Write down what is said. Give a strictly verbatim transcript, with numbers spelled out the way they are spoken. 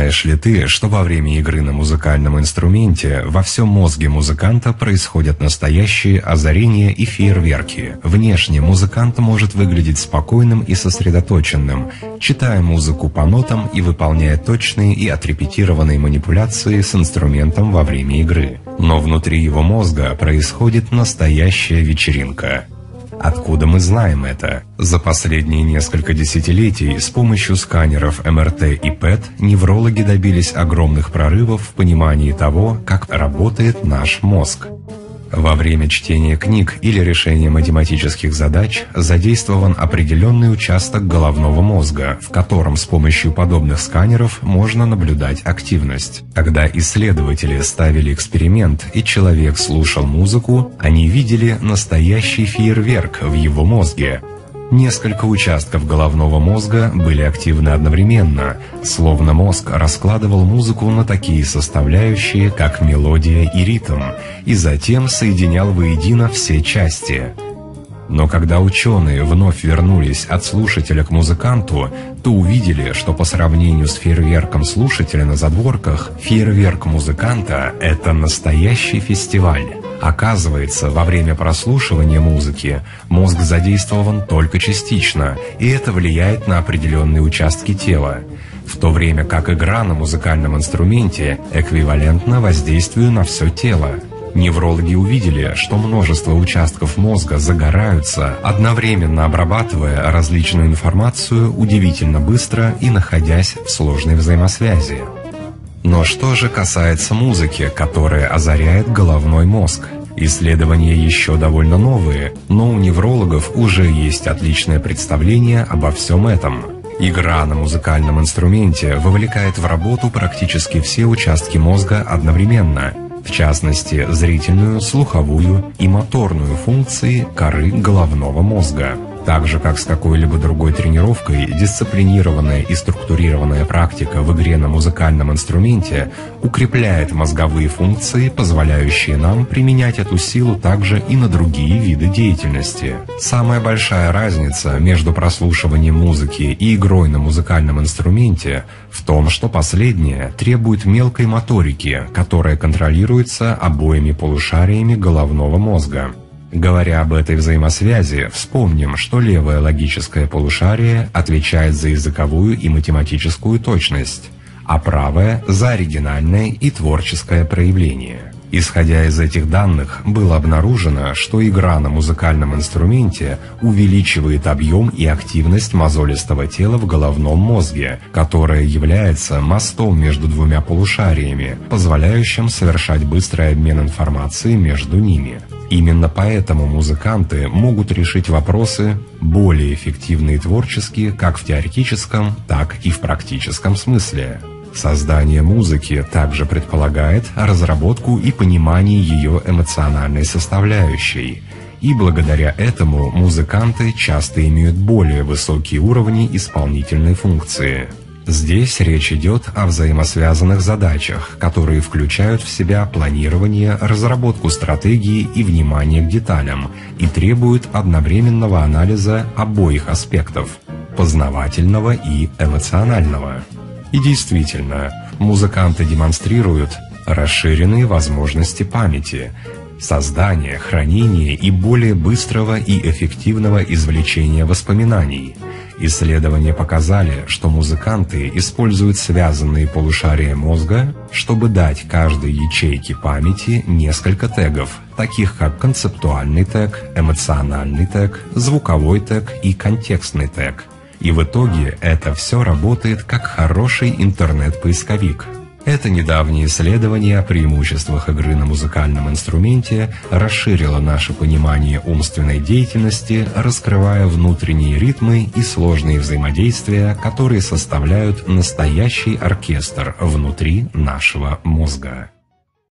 Знаешь ли ты, что во время игры на музыкальном инструменте во всем мозге музыканта происходят настоящие озарения и фейерверки? Внешне музыкант может выглядеть спокойным и сосредоточенным, читая музыку по нотам и выполняя точные и отрепетированные манипуляции с инструментом во время игры. Но внутри его мозга происходит настоящая вечеринка. Откуда мы знаем это? За последние несколько десятилетий с помощью сканеров эм эр тэ и пэт неврологи добились огромных прорывов в понимании того, как работает наш мозг. Во время чтения книг или решения математических задач задействован определенный участок головного мозга, в котором с помощью подобных сканеров можно наблюдать активность. Когда исследователи ставили эксперимент и человек слушал музыку, они видели настоящий фейерверк в его мозге. Несколько участков головного мозга были активны одновременно, словно мозг раскладывал музыку на такие составляющие, как мелодия и ритм, и затем соединял воедино все части. Но когда ученые вновь вернулись от слушателя к музыканту, то увидели, что по сравнению с фейерверком слушателя на задворках, фейерверк музыканта – это настоящий фестиваль. Оказывается, во время прослушивания музыки мозг задействован только частично, и это влияет на определенные участки тела, в то время как игра на музыкальном инструменте эквивалентна воздействию на все тело. Неврологи увидели, что множество участков мозга загораются, одновременно обрабатывая различную информацию удивительно быстро и находясь в сложной взаимосвязи. Но что же касается музыки, которая озаряет головной мозг? Исследования еще довольно новые, но у неврологов уже есть отличное представление обо всем этом. Игра на музыкальном инструменте вовлекает в работу практически все участки мозга одновременно, в частности, зрительную, слуховую и моторную функции коры головного мозга. Так же, как с какой-либо другой тренировкой, дисциплинированная и структурированная практика в игре на музыкальном инструменте укрепляет мозговые функции, позволяющие нам применять эту силу также и на другие виды деятельности. Самая большая разница между прослушиванием музыки и игрой на музыкальном инструменте в том, что последняя требует мелкой моторики, которая контролируется обоими полушариями головного мозга. Говоря об этой взаимосвязи, вспомним, что левое логическое полушарие отвечает за языковую и математическую точность, а правое – за оригинальное и творческое проявление. Исходя из этих данных, было обнаружено, что игра на музыкальном инструменте увеличивает объем и активность мозолистого тела в головном мозге, которое является мостом между двумя полушариями, позволяющим совершать быстрый обмен информацией между ними. Именно поэтому музыканты могут решить вопросы более эффективно и творчески как в теоретическом, так и в практическом смысле. Создание музыки также предполагает разработку и понимание ее эмоциональной составляющей, и благодаря этому музыканты часто имеют более высокие уровни исполнительной функции. Здесь речь идет о взаимосвязанных задачах, которые включают в себя планирование, разработку стратегии и внимание к деталям и требуют одновременного анализа обоих аспектов – познавательного и эмоционального. И действительно, музыканты демонстрируют расширенные возможности памяти, создание, хранение и более быстрого и эффективного извлечения воспоминаний. Исследования показали, что музыканты используют связанные полушария мозга, чтобы дать каждой ячейке памяти несколько тегов, таких как концептуальный тег, эмоциональный тег, звуковой тег и контекстный тег. И в итоге это все работает как хороший интернет-поисковик. Это недавнее исследование о преимуществах игры на музыкальном инструменте расширило наше понимание умственной деятельности, раскрывая внутренние ритмы и сложные взаимодействия, которые составляют настоящий оркестр внутри нашего мозга.